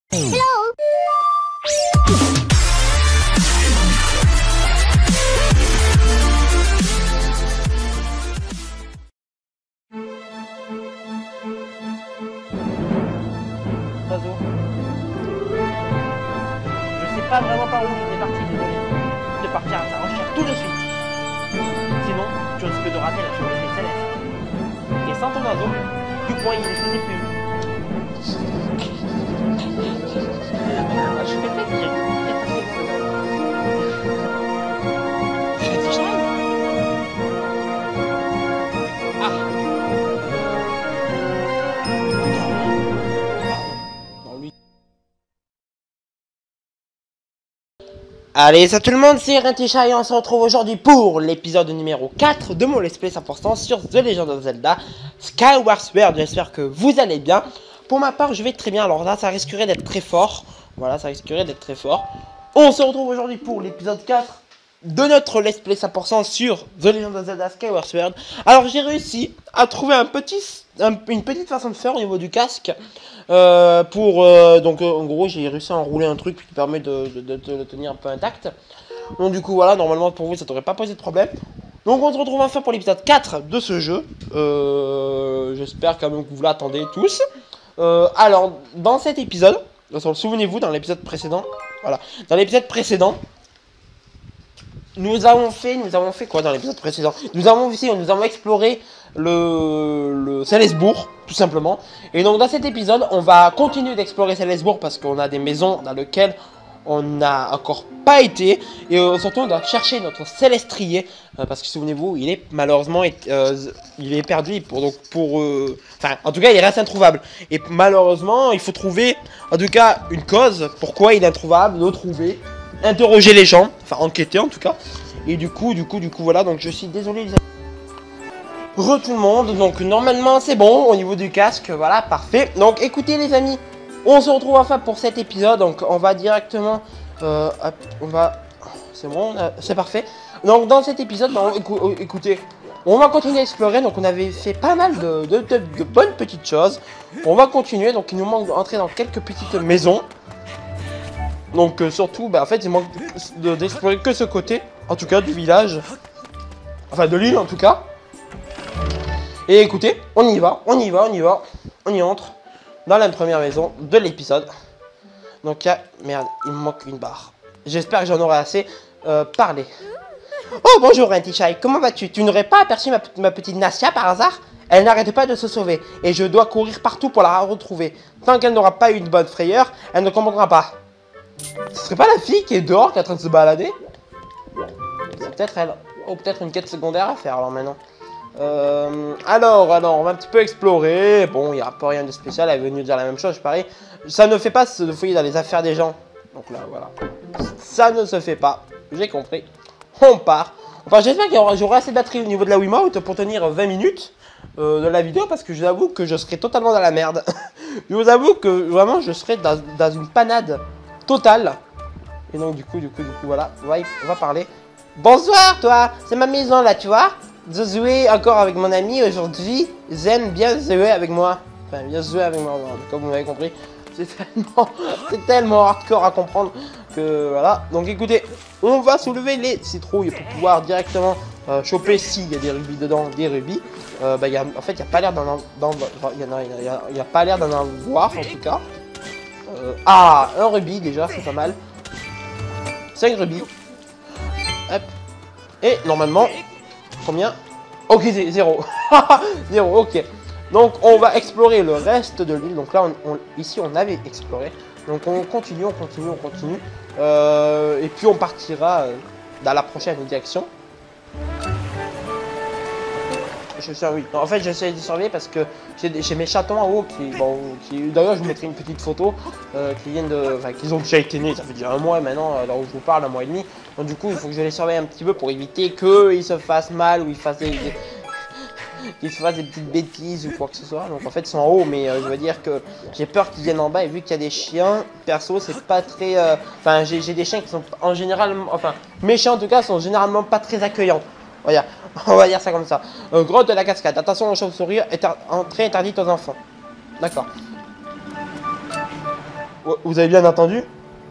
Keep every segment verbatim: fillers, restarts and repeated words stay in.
Hello. Oiseau. Je sais pas vraiment par où il est parti, désolé. De partir à sa recherche tout de suite. Sinon, tu risques de rater la chevauchée céleste. Et sans ton oiseau, du point il est plus plus. Je fais plaisir. Ah. Allez, salut tout le monde, c'est Rentisha et on se retrouve aujourd'hui pour l'épisode numéro quatre de mon Let's Play cent pour cent sur The Legend of Zelda Skyward Sword. J'espère que vous allez bien. Pour ma part, je vais très bien. Alors là, ça risquerait d'être très fort. Voilà, ça risquerait d'être très fort. On se retrouve aujourd'hui pour l'épisode quatre de notre Let's Play cent pour cent sur The Legend of Zelda Skyward Sword. Alors, j'ai réussi à trouver un petit, un, une petite façon de faire au niveau du casque. Euh, pour euh, donc euh, en gros j'ai réussi à enrouler un truc qui permet de, de, de, de le tenir un peu intact. Donc du coup voilà, normalement pour vous ça t'aurait pas posé de problème. Donc on se retrouve enfin pour l'épisode quatre de ce jeu. euh, J'espère quand même que vous l'attendez tous. euh, Alors dans cet épisode, souvenez-vous dans l'épisode précédent, voilà, dans l'épisode précédent Nous avons fait, nous avons fait quoi dans l'épisode précédent? Nous avons aussi, nous avons exploré le, le Célesbourg, tout simplement. Et donc dans cet épisode, on va continuer d'explorer Célesbourg parce qu'on a des maisons dans lesquelles on n'a encore pas été. Et euh, surtout, on doit chercher notre Célestrier euh, parce que souvenez-vous, il est malheureusement, euh, il est perdu. Pour, donc pour, euh, enfin, en tout cas, il reste introuvable. Et malheureusement, il faut trouver, en tout cas, une cause pourquoi il est introuvable, le trouver. Interroger les gens, enfin enquêter en tout cas. Et du coup, du coup, du coup, voilà. Donc je suis désolé les amis. Re tout le monde. Donc normalement c'est bon au niveau du casque. Voilà, parfait. Donc écoutez les amis, on se retrouve enfin pour cet épisode. Donc on va directement, euh, hop, on va, c'est bon, c'est parfait. Donc dans cet épisode, bah, écou écoutez, on va continuer à explorer. Donc on avait fait pas mal de, de, de, de bonnes petites choses. On va continuer. Donc il nous manque d'entrer dans quelques petites maisons. Donc euh, surtout, bah, en fait, il manque d'explorer que ce côté, en tout cas, du village. Enfin, de l'île, en tout cas. Et écoutez, on y va, on y va, on y va. On y entre dans la première maison de l'épisode. Donc, il y a... Merde, il me manque une barre. J'espère que j'en aurai assez euh, parlé. Oh, bonjour, Rentisha. Comment vas-tu? Tu n'aurais pas aperçu ma, ma petite Nastia par hasard? Elle n'arrête pas de se sauver. Et je dois courir partout pour la retrouver. Tant qu'elle n'aura pas eu une bonne frayeur, elle ne comprendra pas. Ce serait pas la fille qui est dehors, qui est en train de se balader? C'est peut-être elle. Ou peut-être une quête secondaire à faire alors maintenant. Euh, alors, alors, on va un petit peu explorer. Bon, il n'y a pas rien de spécial. Elle est venue dire la même chose, je parie. Ça ne fait pas se fouiller dans les affaires des gens. Donc là, voilà. Ça ne se fait pas. J'ai compris. On part. Enfin, j'espère que j'aurai assez de batterie au niveau de la Wiimote pour tenir vingt minutes euh, de la vidéo. Parce que je vous avoue que je serai totalement dans la merde. Je vous avoue que vraiment, je serai dans, dans une panade totale. Et donc du coup, du coup, du coup, voilà, on va, on va parler. Bonsoir toi, c'est ma maison là, tu vois. Je jouais encore avec mon ami aujourd'hui. J'aime bien jouer avec moi. Enfin, bien jouer avec moi, comme vous m'avez compris. C'est tellement, c'est tellement hardcore à comprendre que voilà. Donc écoutez, on va soulever les citrouilles pour pouvoir directement euh, choper s'il y a des rubis dedans, des rubis. Euh, bah, y a, en fait, il n'y a pas l'air d'en il y en a, il y a, il y a pas l'air d'en avoir en tout cas. Euh, ah, un rubis déjà, c'est pas mal. cinq rubis. Hop. Et normalement, combien? Ok, zéro. zéro, ok. Donc on va explorer le reste de l'île. Donc là, on, on, ici, on avait exploré. Donc on continue, on continue, on continue. Euh, et puis on partira euh, dans la prochaine direction. Je surveille. En fait, j'essaie de surveiller parce que j'ai mes chatons en haut qui, bon, qui d'ailleurs, je vous mettrai une petite photo euh, qui viennent de, enfin, qu'ils ont déjà été nés. Ça fait déjà un mois maintenant, alors où je vous parle, un mois et demi. Donc du coup, il faut que je les surveille un petit peu pour éviter qu'ils se fassent mal ou ils fassent des, des qu'ils se fassent des petites bêtises ou quoi que ce soit. Donc en fait, ils sont en haut, mais euh, je veux dire que j'ai peur qu'ils viennent en bas. Et vu qu'il y a des chiens, perso, c'est pas très, euh... enfin, j'ai des chiens qui sont en général, enfin, méchants en tout cas, sont généralement pas très accueillants. Voilà. On va dire ça comme ça. Euh, grotte de la cascade. Attention aux chauves-souris. Entrée interdite aux enfants. D'accord. Vous avez bien entendu?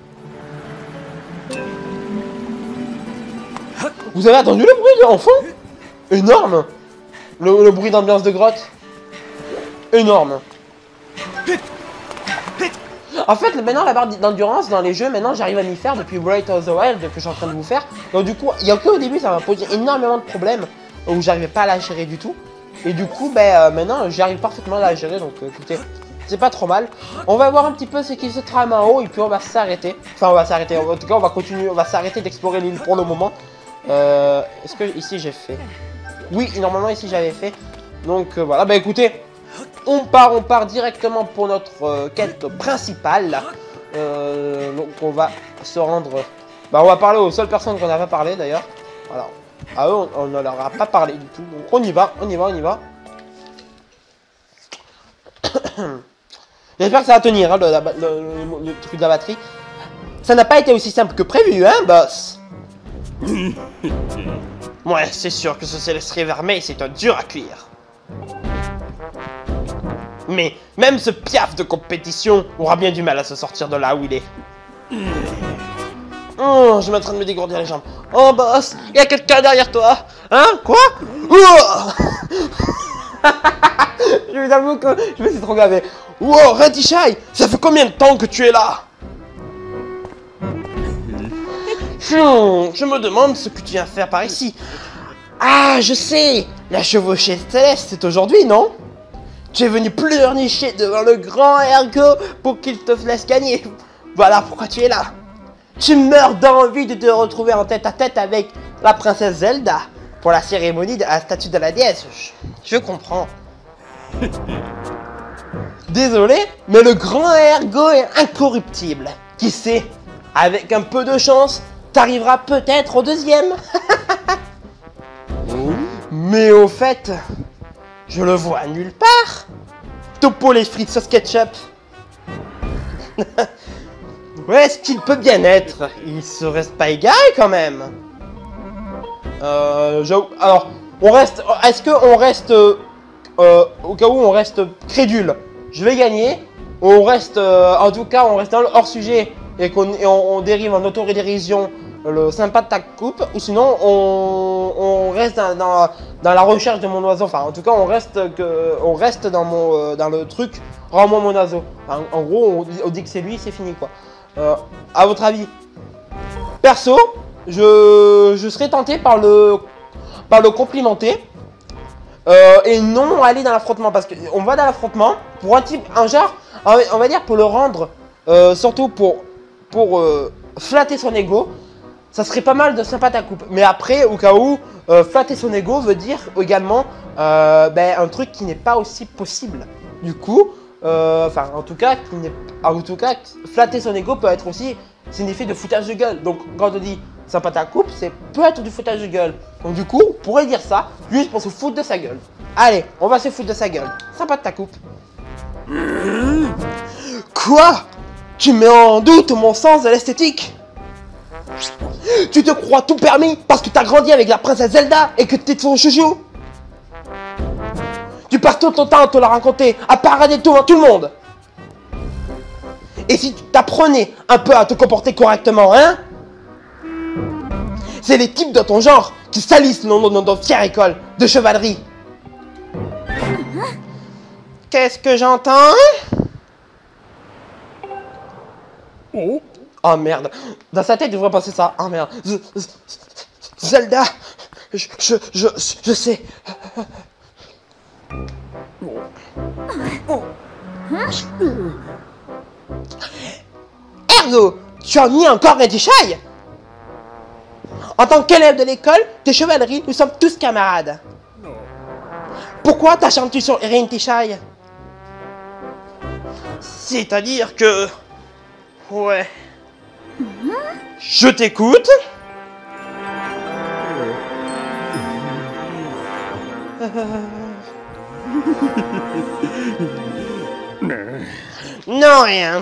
Vous avez entendu le bruit en fond? Énorme. Le, le bruit d'ambiance de grotte. Énorme. En fait, maintenant, la barre d'endurance dans les jeux, maintenant, j'arrive à m'y faire depuis Breath of the Wild que je suis en train de vous faire. Donc du coup, il y a qu'au début, ça m'a posé énormément de problèmes où j'arrivais pas à la gérer du tout. Et du coup, ben euh, maintenant, j'arrive parfaitement à la gérer. Donc euh, écoutez, c'est pas trop mal. On va voir un petit peu ce qui se trame en haut et puis on va s'arrêter. Enfin, on va s'arrêter. En tout cas, on va continuer. On va s'arrêter d'explorer l'île pour le moment. Euh, Est-ce que ici j'ai fait? Oui, normalement ici j'avais fait. Donc euh, voilà, bah écoutez, on part, on part directement pour notre euh, quête principale. Euh, donc on va se rendre. Bah on va parler aux seules personnes qu'on n'a pas parlé d'ailleurs. Voilà. À eux, on, on ne leur a pas parlé du tout. Donc on y va, on y va, on y va. J'espère que ça va tenir, hein, le, la, le, le, le truc de la batterie. Ça n'a pas été aussi simple que prévu, hein, boss. Ouais, c'est sûr que ce céleste vermeil, c'est un dur à cuire. Mais même ce piaf de compétition aura bien du mal à se sortir de là où il est. Oh, je suis en train de me dégourdir les jambes. Oh, boss, il y a quelqu'un derrière toi. Hein? Quoi? Je vous avoue que je me suis trop gavé. Wow, Redishai, ça fait combien de temps que tu es là? Hum, je me demande ce que tu viens faire par ici. Ah, je sais. La chevauchée céleste, c'est aujourd'hui, non? Tu es venu pleurnicher devant le grand Ergo pour qu'il te laisse gagner. Voilà pourquoi tu es là. Tu meurs d'envie de te retrouver en tête à tête avec la princesse Zelda pour la cérémonie de la statue de la déesse. Je, je comprends. Désolé, mais le grand Ergo est incorruptible. Qui sait, avec un peu de chance, t'arriveras peut-être au deuxième. Mais au fait, je le vois nulle part. Topo les frites sauce ketchup. Où est-ce qu'il peut bien être? Il se reste pas égaré quand même. Euh, alors, on reste. Est-ce que on reste euh, au cas où on reste crédule? Je vais gagner. On reste, euh, en tout cas, on reste dans le hors sujet et qu'on on, on dérive en autodérision le sympa de ta coupe, ou sinon on, on reste dans, dans, dans la recherche de mon oiseau. Enfin, en tout cas, on reste que on reste dans mon euh, dans le truc. Rends-moi mon oiseau. Enfin, en gros, on, on dit que c'est lui, c'est fini quoi. Euh, à votre avis? Perso, je je serais tenté par le par le complimenter. Euh, et non aller dans l'affrontement, parce qu'on va dans l'affrontement pour un type, un genre, on va dire pour le rendre, euh, surtout pour, pour euh, flatter son ego, ça serait pas mal de sympa ta coupe. Mais après, au cas où, euh, flatter son ego veut dire également euh, ben, un truc qui n'est pas aussi possible. Du coup, euh, enfin en tout cas, qui n'est, en tout cas, flatter son ego peut être aussi signifier de foutage de gueule. Donc quand on dit sympa ta coupe, c'est peut être du foutage de gueule. Donc du coup, on pourrait dire ça juste pour se foutre de sa gueule. Allez, on va se foutre de sa gueule. Sympa ta coupe. Quoi? Tu mets en doute mon sens de l'esthétique? Tu te crois tout permis parce que t'as grandi avec la princesse Zelda et que t'es son chouchou? Tu passes tout ton temps à te la raconter, à parader devant tout le monde. Et si tu t'apprenais un peu à te comporter correctement, hein? C'est les types de ton genre qui salissent notre fière école de chevalerie. Qu'est-ce que j'entends? Oh. Oh merde. Dans sa tête, il devrait penser ça. Oh merde. Z Z Zelda. Je, je, je, je sais. Ergo, tu as mis encore Redishai? En tant qu'élève de l'école de chevalerie, nous sommes tous camarades. Pourquoi t'acharnes-tu sur Redishai? C'est-à-dire que... Ouais... Je t'écoute. Non, rien.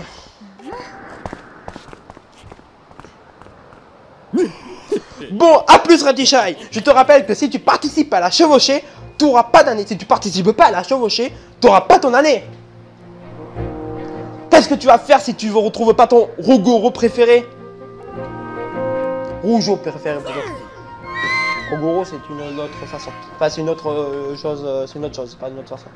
Bon, à plus Redishai. Je te rappelle que si tu participes à la chevauchée, tu n'auras pas d'année. Si tu participes pas à la chevauchée, tu n'auras pas ton année. Qu'est-ce Qu'est-ce que tu vas faire si tu ne retrouves pas ton Rogoro préféré? Rougeau préféré, peut-être. Rogoro, c'est une autre façon. Enfin, c'est une autre euh, chose, euh, c'est une autre chose, c'est pas une autre façon.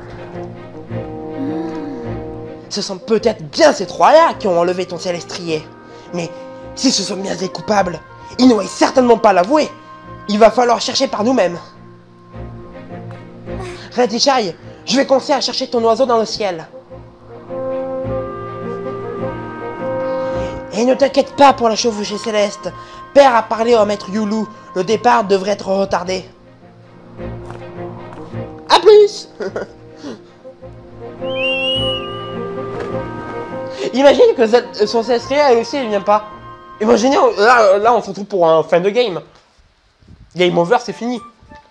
Ce sont peut-être bien ces trois-là qui ont enlevé ton Célestrier. Mais si ce sont bien des coupables, ils n'auraient certainement pas l'avouer. Il va falloir chercher par nous-mêmes. Ratichai, je vais commencer à chercher ton oiseau dans le ciel. Et ne t'inquiète pas pour la chevauchée céleste. Père a parlé au maître Youlou. Le départ devrait être retardé. A plus. Imagine que son Célestrier, elle aussi, elle vient pas. Imaginez, là, là on se retrouve pour un fin de game. Game over, c'est fini.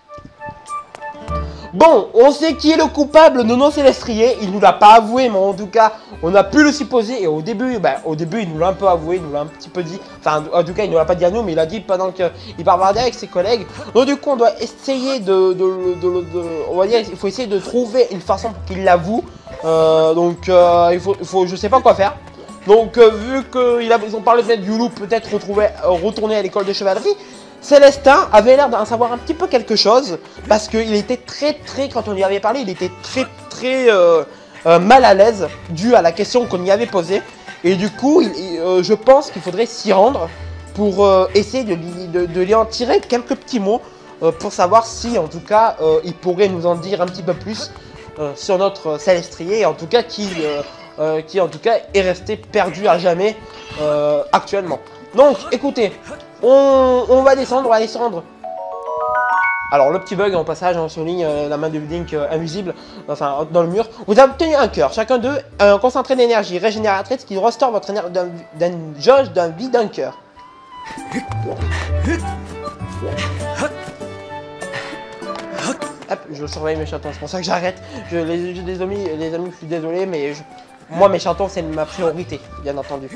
Bon, on sait qui est le coupable de nos Célestriers. Il nous l'a pas avoué, mais en tout cas, on a pu le supposer. Et au début, bah, au début, il nous l'a un peu avoué, il nous l'a un petit peu dit. Enfin, en tout cas, il ne l'a pas dit à nous, mais il l'a dit pendant qu'il bavardait avec ses collègues. Donc du coup, on doit essayer de, de, de, de, de on va dire, il faut essayer de trouver une façon pour qu'il l'avoue. Euh, donc, euh, il faut, il faut, je sais pas quoi faire. Donc, euh, vu qu'ils ont parlé de mettre Youlou peut-être retrouver, euh, retourner à l'école de chevalerie. Célestin avait l'air d'en savoir un petit peu quelque chose, parce qu'il était très très, quand on lui avait parlé, il était très très euh, euh, mal à l'aise, dû à la question qu'on y avait posée. Et du coup, il, il, euh, je pense qu'il faudrait s'y rendre pour euh, essayer de, de, de lui en tirer quelques petits mots, euh, pour savoir si en tout cas, euh, il pourrait nous en dire un petit peu plus euh, sur notre Célestrier, et en tout cas qui, euh, euh, qui en tout cas est resté perdu à jamais euh, actuellement. Donc écoutez, on, on va descendre, on va descendre. Alors le petit bug en passage, on souligne euh, la main de Link euh, invisible, enfin dans le mur. Vous avez obtenu un cœur, chacun d'eux un concentré d'énergie régénératrice qui restaure votre énergie d'un jauge d'un vide d'un cœur. Hop, je surveille mes chatons, c'est pour ça que j'arrête. Je, les, les amis, les amis, je suis désolé, mais je, moi mes chatons c'est ma priorité, bien entendu.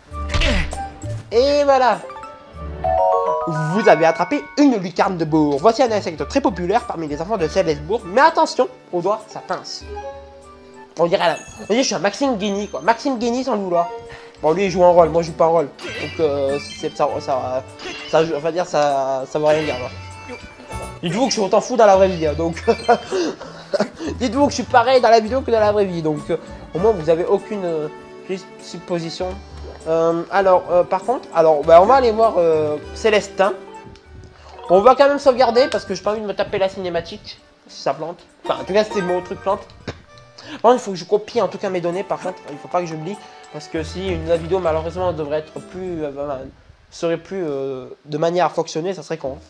Et voilà. Vous avez attrapé une lucarne de bourre. Voici un insecte très populaire parmi les enfants de Célesbourg. Mais attention, au doigt, ça pince. On dirait, on dirait que je suis un Maxime Guigny, quoi. Maxime Guigny sans le vouloir. Bon, lui, il joue un rôle, moi, je joue pas un rôle. Donc, euh, ça, ça, ça, ça, on va dire, ça, ça veut rien dire, quoi. Dites-vous que je suis autant fou dans la vraie vie, hein, donc... Dites-vous que je suis pareil dans la vidéo que dans la vraie vie, donc... Euh, au moins, vous avez aucune euh, supposition. Euh, alors, euh, par contre, alors, bah, on va aller voir euh, Célestin. On va quand même sauvegarder parce que j'ai pas envie de me taper la cinématique si ça plante. Enfin, en tout cas, c'est mon truc plante. Bon, il faut que je copie en tout cas mes données. Par contre, il faut pas que j'oublie parce que si une, la vidéo malheureusement devrait être plus, euh, euh, serait plus euh, de manière à fonctionner, ça serait con.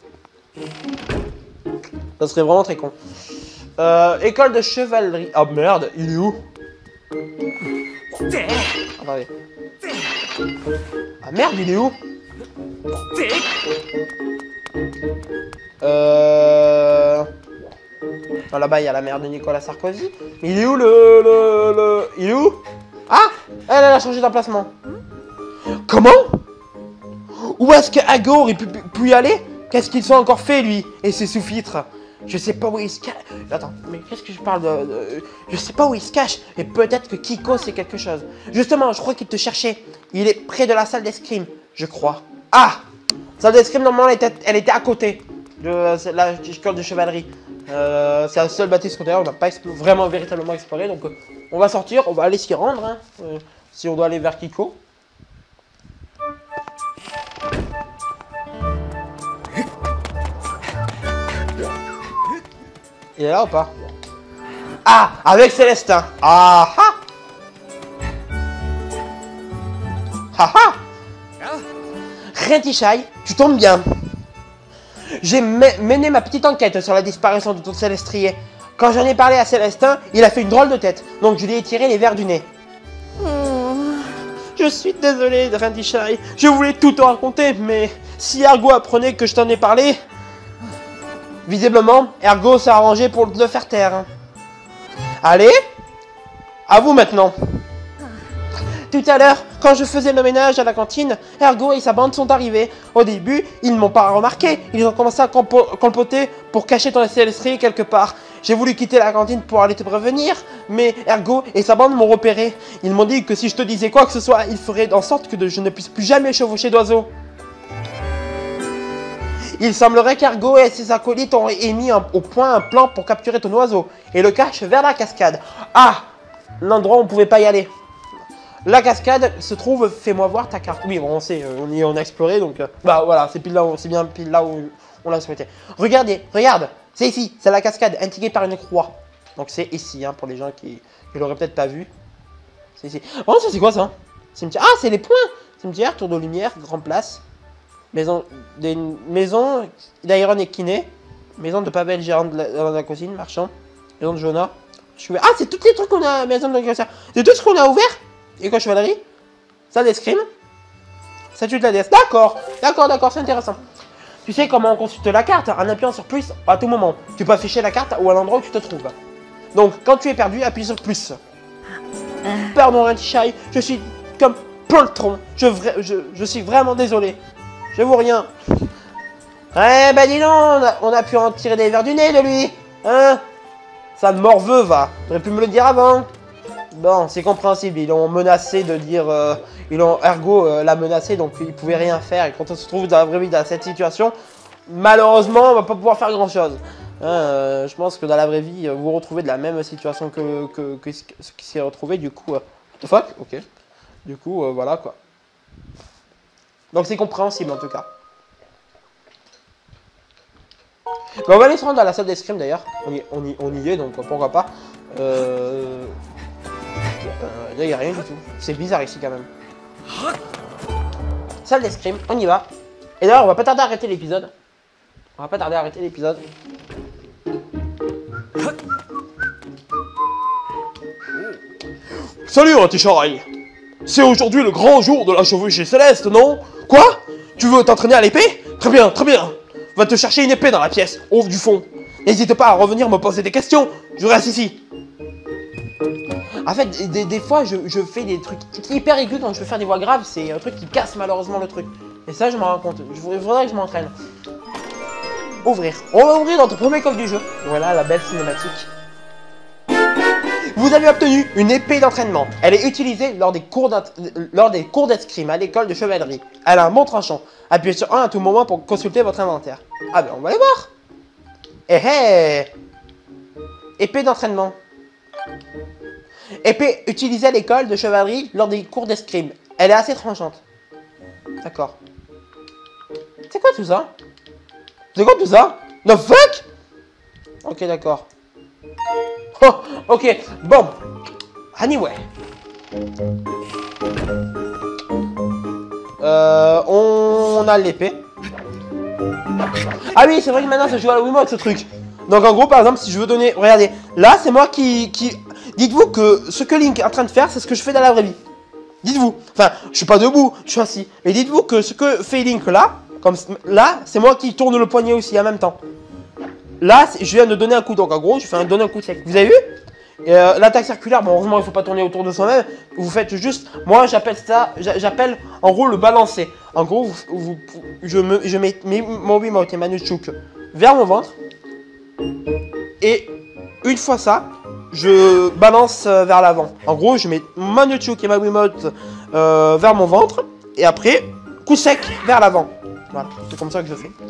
Ça serait vraiment très con. Euh, école de chevalerie. Oh merde, il est où? Attendez. Ah merde, il est où? Euh... Oh, là-bas, il y a la mère de Nicolas Sarkozy. Mais il est où le... le, le... Il est où? Ah, elle, elle a changé d'emplacement. Comment? Où est-ce que Ago aurait pu, pu y aller? Qu'est-ce qu'ils sont encore fait, lui? Et ses sous-filtres? Je sais pas où il se cache. Attends, mais qu'est-ce que je parle de, de... Je sais pas où il se cache. Et peut-être que Kiko c'est quelque chose. Justement, je crois qu'il te cherchait. Il est près de la salle d'escrime, je crois. Ah! La salle d'escrime, normalement, elle était, elle était à côté de la école de chevalerie. Euh, c'est la seule bâtisse qu'on a, on n'a pas vraiment véritablement exploré. Donc, euh, on va sortir, on va aller s'y rendre. Hein, euh, si on doit aller vers Kiko. Il est là ou pas? Ah! Avec Célestin! Ah ah! Ah ah! Rentichai, tu tombes bien. J'ai mené ma petite enquête sur la disparition de ton Célestrier. Quand j'en ai parlé à Célestin, il a fait une drôle de tête. Donc je lui ai tiré les verres du nez. Hmm, je suis désolé, Rentichai. Je voulais tout te raconter, mais si Ergo apprenait que je t'en ai parlé... Visiblement, Ergo s'est arrangé pour le faire taire. Allez, à vous maintenant. Tout à l'heure, Quand je faisais le ménage à la cantine, Ergo et sa bande sont arrivés. Au début, ils ne m'ont pas remarqué. Ils ont commencé à colpoter pour cacher ton célesterie quelque part. J'ai voulu quitter la cantine pour aller te prévenir, mais Ergo et sa bande m'ont repéré. Ils m'ont dit que si je te disais quoi que ce soit, ils feraient en sorte que je ne puisse plus jamais chevaucher d'oiseaux. Il semblerait qu'Ergo et ses acolytes ont émis un, au point un plan pour capturer ton oiseau et le cache vers la cascade. Ah, l'endroit où on ne pouvait pas y aller. La cascade se trouve, fais-moi voir ta carte. Oui, bon, on sait, on, y, on a exploré, donc euh, bah voilà, c'est pile là, c'est bien pile là où on l'a souhaité. Regardez, regarde, c'est ici, c'est la cascade indiquée par une croix. Donc c'est ici, hein, pour les gens qui ne l'auraient peut-être pas vu. C'est ici. Oh, ça c'est quoi ça? Cimetière. Ah, c'est les points. Cimetière, tour de lumière, grande place. Maison, des maisons d'Iron et Kiné, maison de Pavel, gérant de la, de la cuisine, marchand, maison de Jonah. Ah, c'est tous les trucs qu'on a, maison de c'est tout ce qu'on a ouvert. École chevalerie, salle d'escrime, statue de la déesse. D'accord, d'accord, d'accord, c'est intéressant. Tu sais comment on consulte la carte en appuyant sur plus à tout moment. Tu peux afficher la carte ou à l'endroit où tu te trouves. Donc, quand tu es perdu, appuie sur plus. Pardon, Renchai, je suis comme poltron. Je, je, je suis vraiment désolé. Je vois rien. Eh ben dis donc, on a, on a pu en tirer des verres du nez de lui. Hein? Ça de morveux, va. T'aurais pu me le dire avant. Bon, c'est compréhensible. Ils l'ont menacé de dire... Euh, ils ont Ergo euh, l'a menacé, donc il pouvait rien faire. Et quand on se trouve dans la vraie vie dans cette situation, malheureusement, on va pas pouvoir faire grand-chose. Hein, euh, je pense que dans la vraie vie, vous vous retrouvez de la même situation que, que, que ce qui s'est retrouvé. Du coup... Euh, what the fuck? Ok. Du coup, euh, voilà, quoi. Donc c'est compréhensible en tout cas. Mais on va aller se rendre à la salle d'escrime d'ailleurs. On y, on, y, on y est donc pourquoi pas. Euh... Là il n'y a rien du tout. C'est bizarre ici quand même. Salle d'escrime, on y va. Et d'ailleurs on va pas tarder à arrêter l'épisode. On va pas tarder à arrêter l'épisode. Salut Anticharai. C'est aujourd'hui le grand jour de la chevauchée céleste, non? Quoi? Tu veux t'entraîner à l'épée? Très bien, très bien. Va te chercher une épée dans la pièce, au du fond. N'hésite pas à revenir me poser des questions. Je reste ici. En fait, des, des fois, je, je fais des trucs hyper aigus quand je veux faire des voix graves. C'est un truc qui casse malheureusement le truc. Et ça, je m'en rends compte. Il faudrait que je m'entraîne. Ouvrir. On va ouvrir notre premier coffre du jeu. Voilà la belle cinématique. Vous avez obtenu une épée d'entraînement. Elle est utilisée lors des cours d'escrime à l'école de chevalerie. Elle a un bon tranchant. Appuyez sur un à tout moment pour consulter votre inventaire. Ah ben on va aller voir. Eh eh. Épée d'entraînement. Épée utilisée à l'école de chevalerie lors des cours d'escrime. Elle est assez tranchante. D'accord. C'est quoi tout ça? C'est quoi tout ça? The fuck? Ok d'accord. Oh, ok, bon. Anyway. Euh, on a l'épée. Ah oui, c'est vrai que maintenant ça joue à la Wiimote ce truc. Donc en gros, par exemple, si je veux donner... Regardez, là c'est moi qui... qui... Dites-vous que ce que Link est en train de faire, c'est ce que je fais dans la vraie vie. Dites-vous. Enfin, je suis pas debout, je suis assis. Mais dites-vous que ce que fait Link là, comme là, c'est moi qui tourne le poignet aussi en même temps. Là, je viens de donner un coup, donc en gros, je fais un, donner un coup sec. Vous avez vu? euh, L'attaque circulaire, bon, heureusement, il ne faut pas tourner autour de soi-même. Vous faites juste, moi, j'appelle ça, j'appelle en gros le balancer. En gros, vous, vous, je, me, je mets mon Wiimote et ma nunchuk vers mon ventre. Et une fois ça, je balance vers l'avant. En gros, je mets ma nunchuk et ma Wiimote euh, vers mon ventre. Et après, coup sec vers l'avant. Voilà, c'est comme ça que je fais.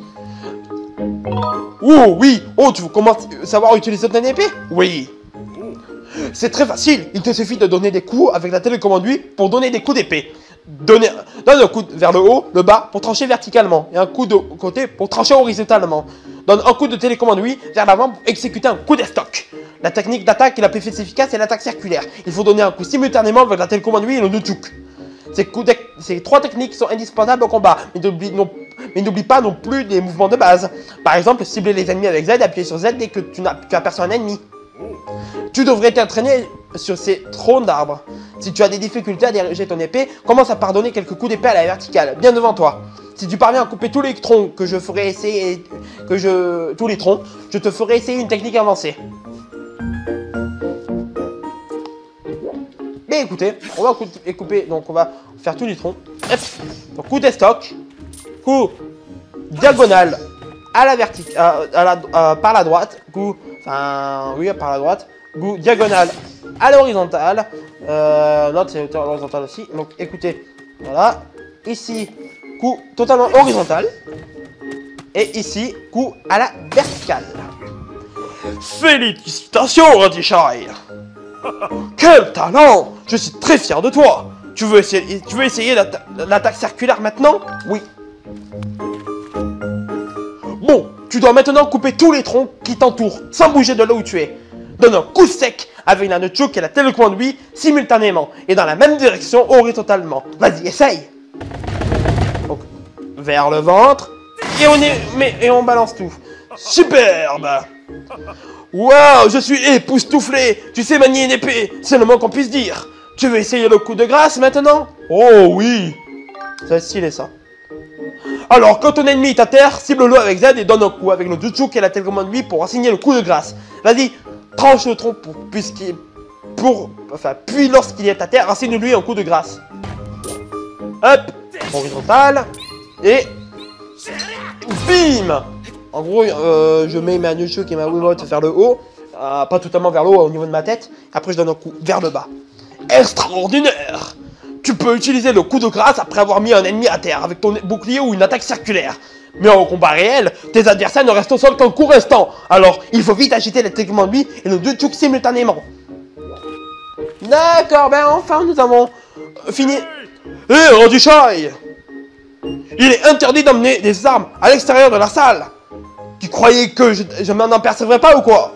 Oh oui! Oh, tu veux comment savoir utiliser ton épée? Oui! C'est très facile, il te suffit de donner des coups avec la télécommande U pour donner des coups d'épée. Donne un coup vers le haut, le bas pour trancher verticalement et un coup de côté pour trancher horizontalement. Donne un coup de télécommande U vers l'avant pour exécuter un coup d'estoc. La technique d'attaque la plus efficace est l'attaque circulaire. Il faut donner un coup simultanément avec la télécommande U et le nunchuk. Ces, ces trois techniques sont indispensables au combat, mais n'oublie pas non plus des mouvements de base. Par exemple, cibler les ennemis avec Z, appuyer sur Z dès que tu, tu aperçois un ennemi. Tu devrais t'entraîner sur ces troncs d'arbres. Si tu as des difficultés à diriger ton épée, commence à pardonner quelques coups d'épée à la verticale, bien devant toi. Si tu parviens à couper tous les troncs que je ferai essayer, que je, tous les troncs, je te ferai essayer une technique avancée. B. Mais écoutez, on va couper, couper, donc on va faire tous les troncs. Hop. Donc coup des stocks, coup diagonale à la verticale, à la, à, par la droite, coup, enfin oui par la droite, coup diagonale à l'horizontale. Euh, L'autre c'est horizontale aussi. Donc écoutez, voilà, ici coup totalement horizontal et ici coup à la verticale. Félicitations, Radishai! Quel talent! Je suis très fier de toi! Tu veux essayer, tu veux essayer l'attaque circulaire maintenant? Oui. Bon, tu dois maintenant couper tous les troncs qui t'entourent, sans bouger de là où tu es. Donne un coup sec avec la nunchuk et la téléconduit simultanément, et dans la même direction horizontalement. Vas-y, essaye! Donc, vers le ventre, et on, est, mais, et on balance tout. Superbe! Waouh, je suis époustouflé! Tu sais manier une épée, c'est le moins qu'on puisse dire. Tu veux essayer le coup de grâce maintenant? Oh oui! C'est stylé ça. Alors, quand ton ennemi est à terre, cible-le avec Z et donne un coup avec le Jutsu et la télécommande lui pour assigner le coup de grâce. Vas-y, tranche le tronc pour, puisqu'il, pour, enfin, puis lorsqu'il est à terre, assigne-lui un coup de grâce. Hop, horizontal, et bim! En gros, euh, je mets ma Nunchuk et ma Wiimote vers le haut, euh, pas totalement vers le haut au niveau de ma tête, après je donne un coup vers le bas. Extraordinaire! Tu peux utiliser le coup de grâce après avoir mis un ennemi à terre avec ton bouclier ou une attaque circulaire. Mais en combat réel, tes adversaires ne restent au sol qu'un court instant. Alors, il faut vite agiter les techniquement de lui et le Nunchuk simultanément. D'accord, ben enfin nous avons fini. Hé, hey, Radishai! Il est interdit d'emmener des armes à l'extérieur de la salle. Tu croyais que je, je m'en apercevrais pas ou quoi?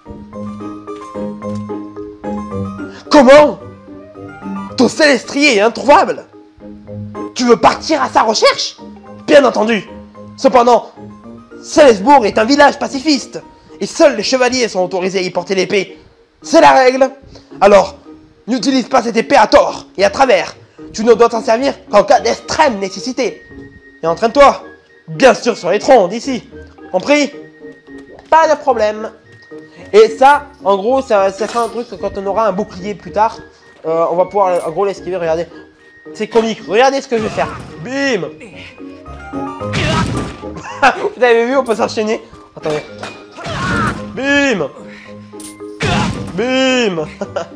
Comment? Ton célestrier est introuvable. Tu veux partir à sa recherche? Bien entendu. Cependant, Célesbourg est un village pacifiste. Et seuls les chevaliers sont autorisés à y porter l'épée. C'est la règle. Alors, n'utilise pas cette épée à tort et à travers. Tu ne dois t'en servir qu'en cas d'extrême nécessité. Et entraîne-toi. Bien sûr sur les troncs d'ici. Compris? Pas de problème. Et ça, en gros, ça, ça fait un truc que quand on aura un bouclier plus tard, euh, on va pouvoir en gros l'esquiver. Regardez. C'est comique. Regardez ce que je vais faire. Bim. Vous avez vu, on peut s'enchaîner. Attendez. Bim. Bim.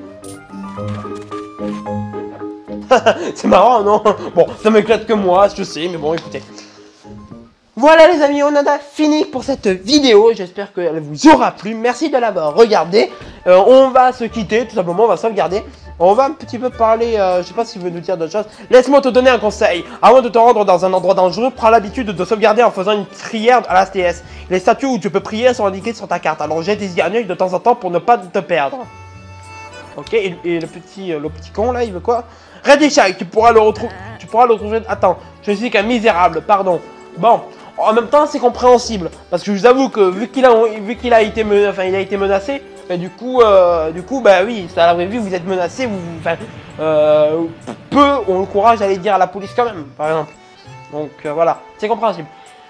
C'est marrant, non? Bon, ça m'éclate que moi, je sais, mais bon, écoutez. Voilà les amis, on en a fini pour cette vidéo. J'espère qu'elle vous aura plu. Merci de l'avoir regardé. Euh, on va se quitter, tout simplement, on va sauvegarder. On va un petit peu parler, euh, je sais pas si tu veux nous dire d'autres choses. Laisse-moi te donner un conseil. Avant de te rendre dans un endroit dangereux, prends l'habitude de sauvegarder en faisant une prière à la S T S. Les statues où tu peux prier sont indiquées sur ta carte. Alors jette des yeux de temps en temps pour ne pas te perdre. Ok, et, et le petit euh, le petit con là, il veut quoi? Radishai, tu pourras le retrouver. Tu pourras le retrouver. Attends, je suis qu'un misérable, pardon. Bon. En même temps, c'est compréhensible parce que je vous avoue que vu qu'il a, vu qu'il a été, men enfin, il a été menacé, bah, du coup, euh, du coup, bah oui, ça l'avait vu, vous êtes menacé, vous, enfin, euh, peu ont le courage d'aller dire à la police quand même, par exemple. Donc euh, voilà, c'est compréhensible.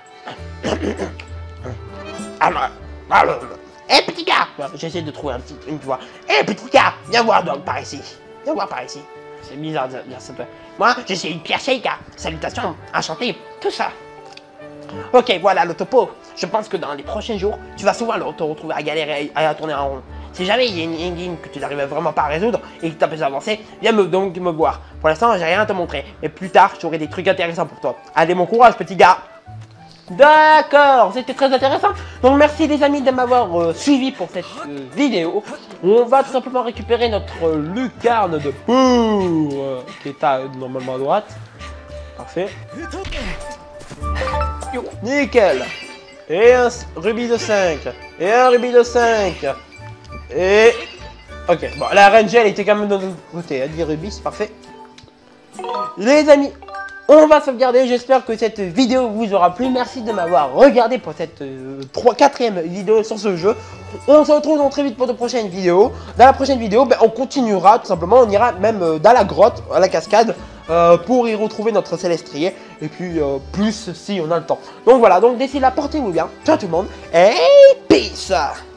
Alors, alors, hé petit gars, j'essaie de trouver un petit, une voix. Hé petit gars, viens voir donc par ici, viens voir par ici. C'est bizarre de dire ça. Moi, je suis Pierre Sheikah. Salutations, enchanté, tout ça. Ok, voilà le topo. Je pense que dans les prochains jours, tu vas souvent te retrouver à galérer, à tourner en rond. Si jamais il y a une énigme que tu n'arrives vraiment pas à résoudre et que tu as besoin d'avancer, viens me, donc me voir. Pour l'instant, j'ai rien à te montrer. Mais plus tard, j'aurai des trucs intéressants pour toi. Allez, mon courage, petit gars. D'accord, c'était très intéressant. Donc merci les amis de m'avoir euh, suivi pour cette euh, vidéo. On va tout simplement récupérer notre euh, lucarne de pou euh, qui est à, normalement à droite. Parfait. Nickel. Et un rubis de cinq. Et un rubis de cinq. Et... Ok, bon, la R N G elle était quand même de notre côté. dix rubis, c'est parfait. Les amis, on va sauvegarder. J'espère que cette vidéo vous aura plu. Merci de m'avoir regardé pour cette euh, quatrième vidéo sur ce jeu. On se retrouve donc très vite pour de prochaines vidéos. Dans la prochaine vidéo, ben, on continuera tout simplement. On ira même euh, dans la grotte, à la cascade. Euh, pour y retrouver notre célestrier et puis euh, plus si on a le temps. Donc voilà, donc d'ici là, portez-vous bien, ciao tout le monde et peace.